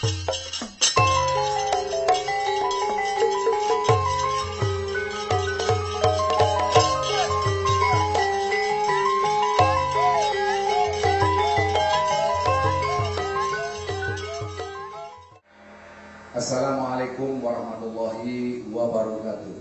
Assalamualaikum warahmatullahi wabarakatuh.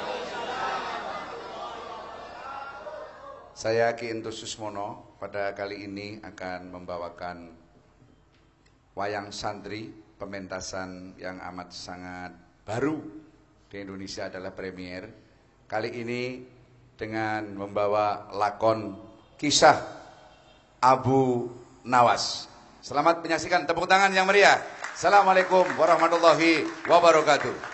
Saya Ki Entus Susmono pada kali ini akan membawakan wayang santri pementasan yang amat sangat baru di Indonesia, adalah premier. Kali ini dengan membawa lakon kisah Abu Nawas. Selamat menyaksikan, tepuk tangan yang meriah. Assalamualaikum warahmatullahi wabarakatuh.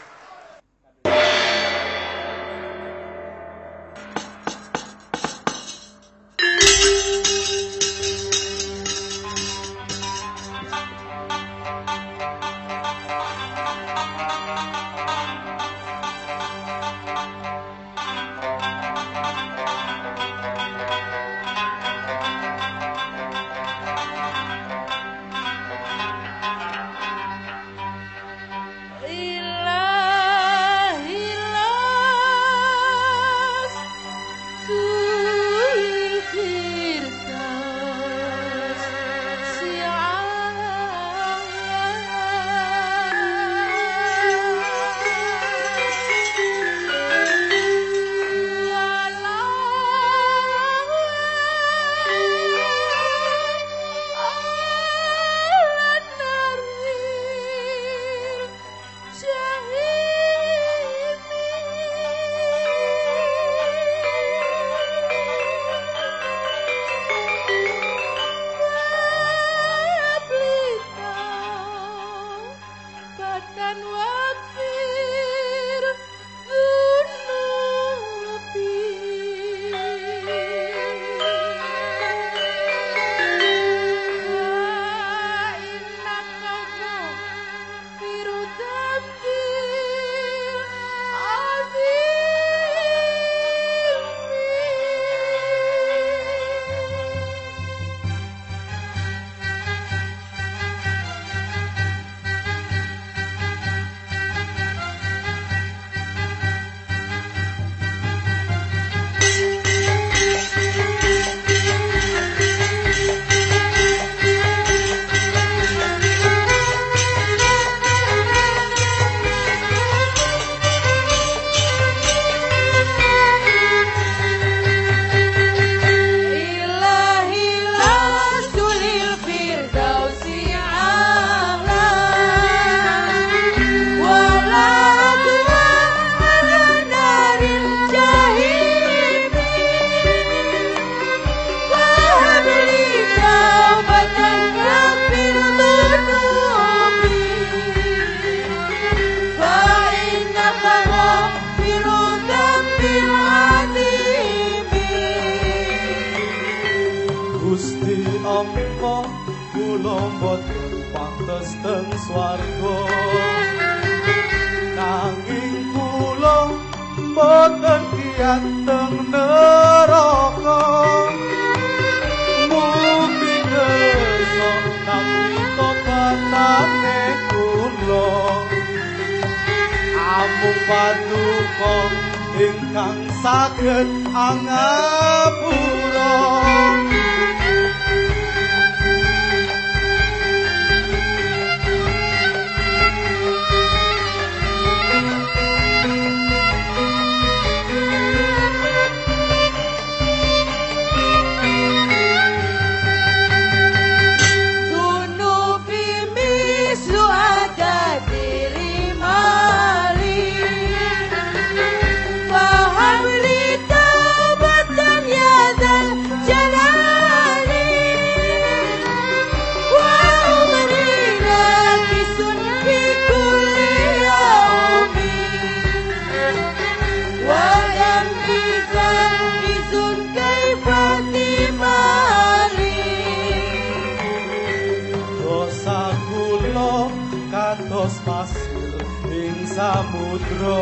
Samudra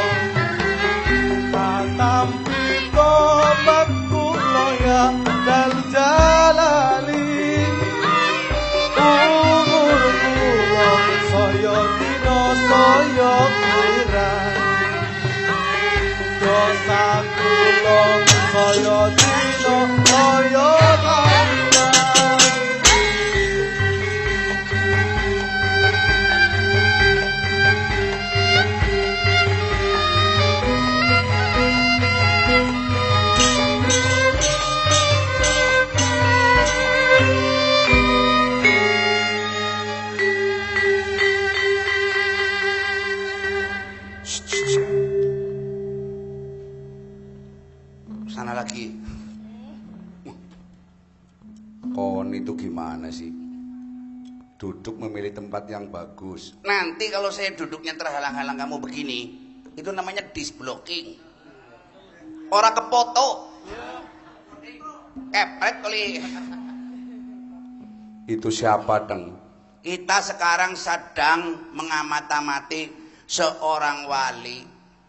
tatampi tobat kula ya dal jalali umur kula gimana sih? Duduk memilih tempat yang bagus. Nanti kalau saya duduknya terhalang-halang kamu begini, itu namanya disblocking. Orang kepoto. Kepret kali. Itu siapa, Deng? Kita sekarang sedang mengamati seorang wali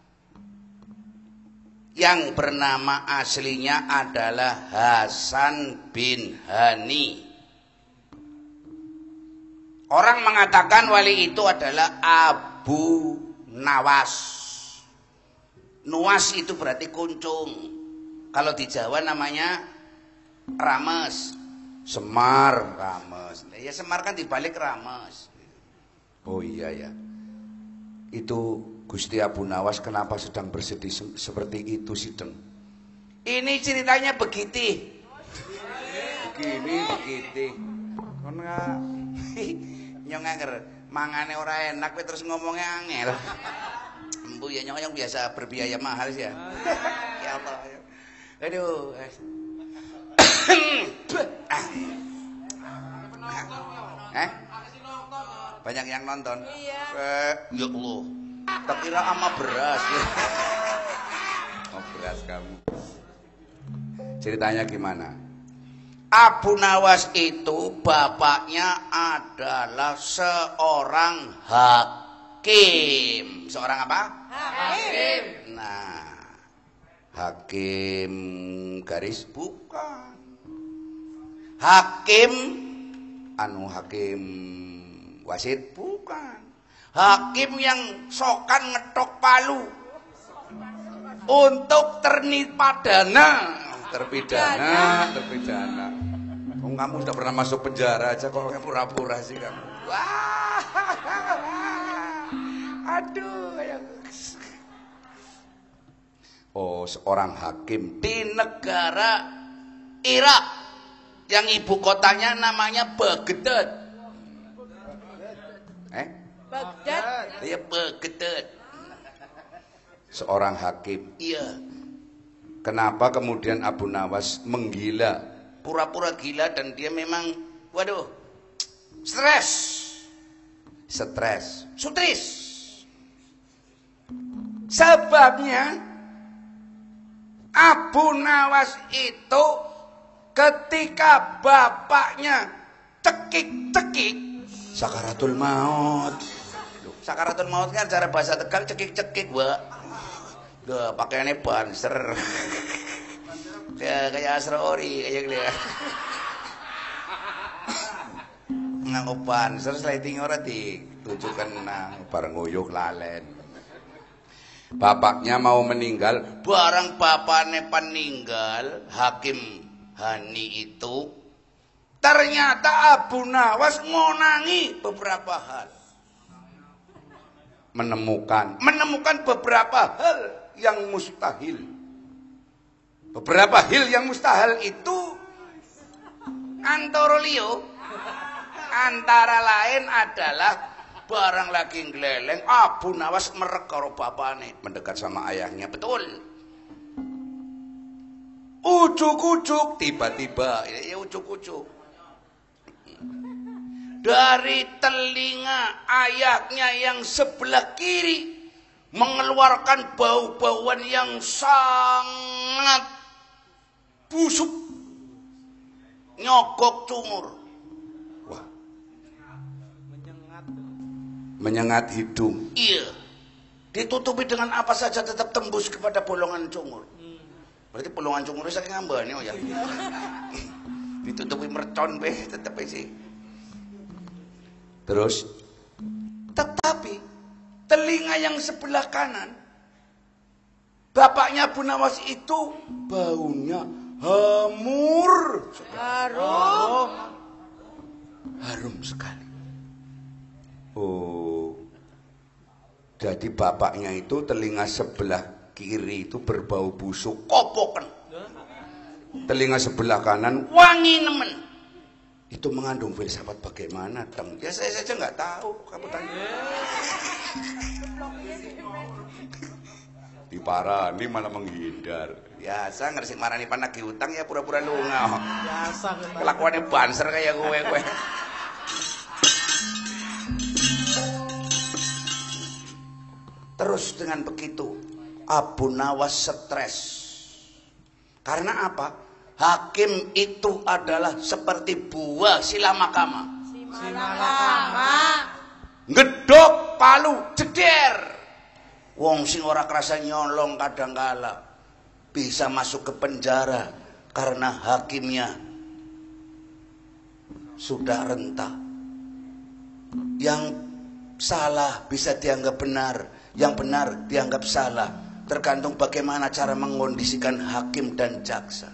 yang bernama aslinya adalah Hasan bin Hani. Orang mengatakan wali itu adalah Abu Nawas. Nuas itu berarti kuncung. Kalau di Jawa namanya Rames. Semar. Rames. Ya Semar kan dibalik Rames. Oh iya ya. Itu Gusti Abu Nawas kenapa sedang bersedih seperti itu sih, Deng? Ini ceritanya begitu. Begitu. Kon nyong anger mangane ora enak terus ngomongnya angel. Embu ya nyong yang biasa berbiaya mahal sih ya. Ya Allah. Aduh. Banyak yang nonton. Iya. Ya Allah. Tak kira ama beras. Oh, beras kamu. Ceritanya gimana? Abu Nawas itu bapaknya adalah seorang hakim. Seorang apa? Hakim. Nah, hakim garis bukan. Hakim hakim wasit bukan. Hakim yang sokan ngetok palu untuk terpidana. Kamu sudah pernah masuk penjara aja kok pura-pura sih kamu. Wah, aduh. Oh, seorang hakim Di negara Irak yang ibu kotanya namanya Baghdad. Baghdad. Iya, Baghdad. Seorang hakim. Iya. Kenapa kemudian Abu Nawas menggila? Pura-pura gila dan dia memang, waduh, stres. Sutris. Sebabnya Abu Nawas itu ketika bapaknya cekik-cekik Sakaratul maut. Sakaratul maut kan cara bahasa Tegal cekik-cekik, Mbak. Duh, pakaiannya banser. Kayak Asrori kayak gitu. Nganggo banser sliding ora ditujukan nang Bareng nguyuh lalen. Bapaknya mau meninggal. barang bapaknya peninggal, Hakim Hani itu ternyata Abu Nawas ngonangi beberapa hal. Menemukan beberapa hal yang mustahil. Beberapa hal yang mustahil itu antara lain adalah barang lagi ngeleleng Abu Nawas merek karo bapane mendekat sama ayahnya, betul. Ujuk-ujuk tiba-tiba ya ujuk-ujuk dari telinga ayahnya yang sebelah kiri mengeluarkan bau-bauan yang sangat busuk, nyogok cungur. Wah. Menyengat hidung. Iya. Ditutupi dengan apa saja tetap tembus kepada bolongan cungur. Berarti bolongan cungur saking ngambane ya. Ditutupi mercon tetap sih. Terus Tetapi telinga yang sebelah kanan bapaknya Abu Nawas itu baunya harum sekali. oh. Jadi bapaknya itu telinga sebelah kiri itu berbau busuk. Kopoken. Telinga sebelah kanan Wangi nemen. itu mengandung filsafat bagaimana, Deng? Ya saya saja nggak tahu, kamu tanya. Diparani malah menghindar. Biasa ngeresik marani panagih utang ya pura-pura lunga. Biasa kan. Kelakuannya banser kayak gue. Terus dengan begitu Abu Nawas stres. Karena apa? Hakim itu adalah seperti buah silamakama. Ngedok palu jeder. Wong sing ora kerasa nyolong kadangkala bisa masuk ke penjara karena hakimnya sudah rentah. Yang salah bisa dianggap benar, yang benar dianggap salah, tergantung bagaimana cara mengkondisikan hakim dan jaksa.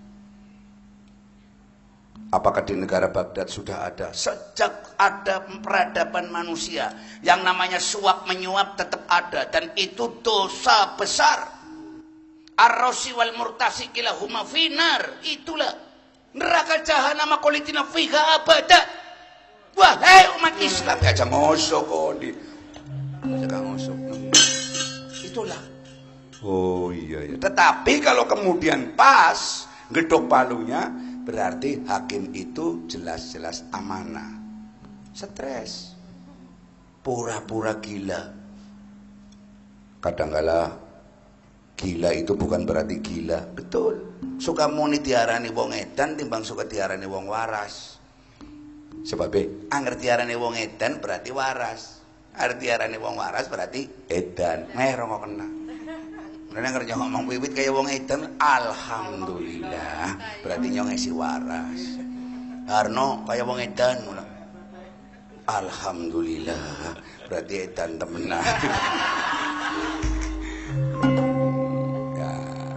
Apakah di negara Baghdad sudah ada? Sejak ada peradaban manusia, yang namanya suap menyuap tetap ada, dan itu dosa besar. Ar-rasi wal murtasi kilahuma finar, itulah neraka jahanam kolitina fiha abada. Wahai umat Islam, aja ngosok kok di. Jaga ngosok. Itulah. Oh iya ya. Tetapi kalau kemudian pas gedok palunya, berarti hakim itu jelas-jelas amanah. Stres. Pura-pura gila. Kadangkala gila itu bukan berarti gila. Betul. Suka muni diarani wong edan timbang suka diarani wong waras. Sebabnya angger diarani wong edan berarti waras. Angger diarani wong waras berarti edan. Rongok kena. Nek kerja ngomong wiwit kayak wong edan, alhamdulillah berarti nyong esi waras. Karno kayak wong edan, alhamdulillah berarti edan temenan. Ya.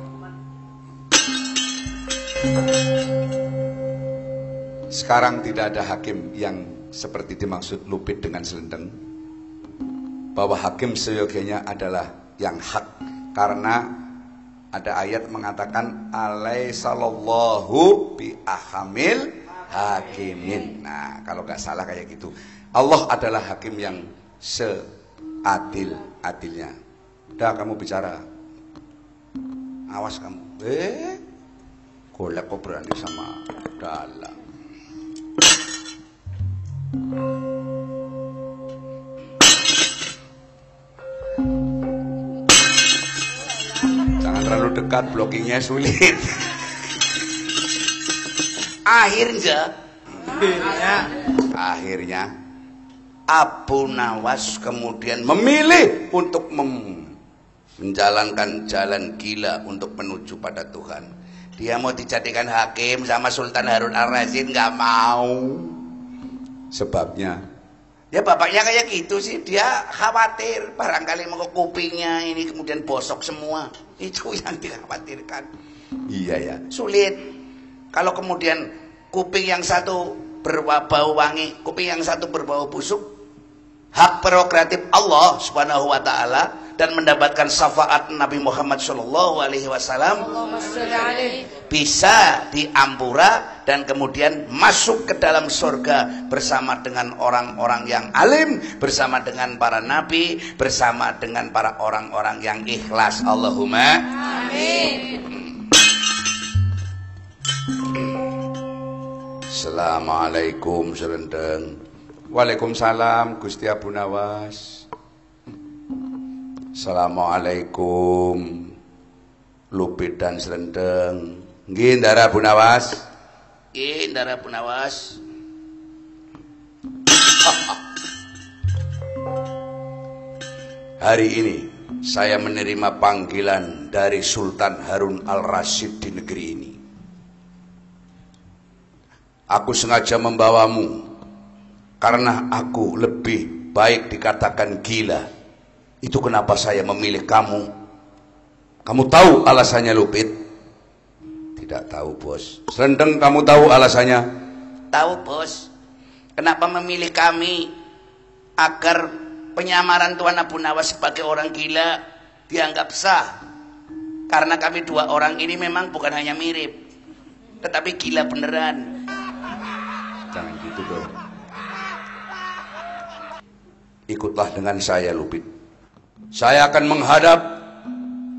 Sekarang tidak ada hakim yang seperti dimaksud Lupit dengan selendang, bahwa hakim seyogianya adalah yang hak. Karena ada ayat mengatakan alaihissallallahu bi ahamil hakimin. Nah, kalau nggak salah kayak gitu. Allah adalah hakim yang seadil-adilnya. Udah kamu bicara. Awas kamu. Golek kok berani sama dalang. Terlalu dekat, blockingnya sulit. Akhirnya Abu Nawas kemudian memilih untuk menjalankan jalan gila untuk menuju pada Tuhan. Dia mau dijadikan hakim sama Sultan Harun al-Rasyid, nggak mau. Sebabnya ya bapaknya kayak gitu sih, dia khawatir barangkali mau kupingnya ini kemudian bosok semua. Itu yang dikhawatirkan. iya ya. Sulit. Kalau kemudian kuping yang satu berbau wangi, kuping yang satu berbau busuk, hak prerogatif Allah Subhanahu wa taala dan mendapatkan syafaat Nabi Muhammad sallallahu alaihi wasallam bisa diampura dan kemudian masuk ke dalam surga bersama dengan orang-orang yang alim, bersama dengan para nabi, bersama dengan para orang-orang yang ikhlas. Allahumma amin. Assalamualaikum selendeng. Waalaikumsalam Gusti Abu Nawas. Assalamualaikum Lupit dan selendeng. Nggih Ndara Abu Nawas. Nggih Ndara Abu Nawas. Hari ini saya menerima panggilan dari Sultan Harun al-Rasyid di negeri ini. Aku sengaja membawamu karena aku lebih baik dikatakan gila. Itu kenapa saya memilih kamu. Kamu tahu alasannya Lupit? Tidak tahu bos. Selendeng kamu tahu alasannya? Tahu bos. Kenapa memilih kami? Agar penyamaran Tuan Abu Nawas sebagai orang gila dianggap sah. Karena kami dua orang ini memang bukan hanya mirip, tetapi gila beneran. Jangan gitu dong. Ikutlah dengan saya Lupit. Saya akan menghadap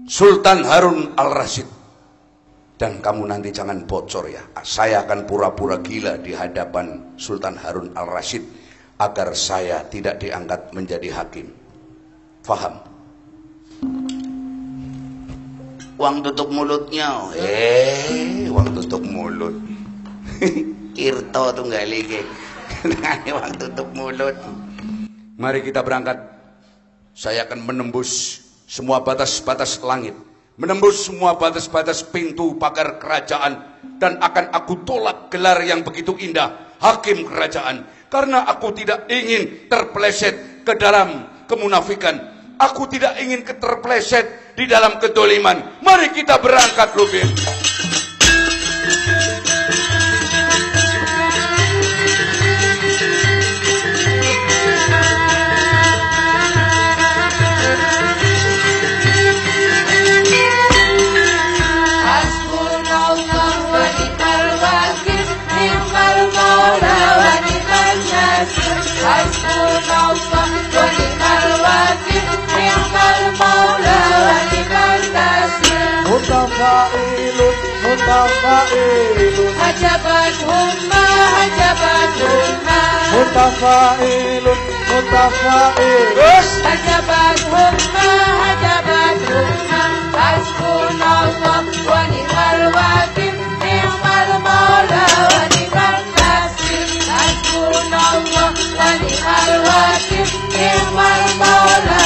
Sultan Harun Al-Rasyid. Dan kamu nanti jangan bocor ya. Saya akan pura-pura gila di hadapan Sultan Harun Al-Rasyid agar saya tidak diangkat menjadi hakim. Faham? Uang tutup mulutnya. Uang tutup mulut. Irto tunggal iki. Uang tutup mulut. Mari kita berangkat. Saya akan menembus semua batas-batas langit, menembus semua batas-batas pintu pagar kerajaan, dan akan aku tolak gelar yang begitu indah, hakim kerajaan, karena aku tidak ingin terpeleset ke dalam kemunafikan. Aku tidak ingin terpeleset di dalam kedoliman. Mari kita berangkat, Lubin. Mutafa'ilun, mutafa'ilun, Hajabathum ma hajabathum ma, mutafa'ilun, mutafa'ilun, Hajabathum ma hajabathum ma. Hasbunallah wa ni'mal wakil, ni'mal maula wa ni'mal nasir. Hasbunallah wa ni'mal wakil, ni'mal maula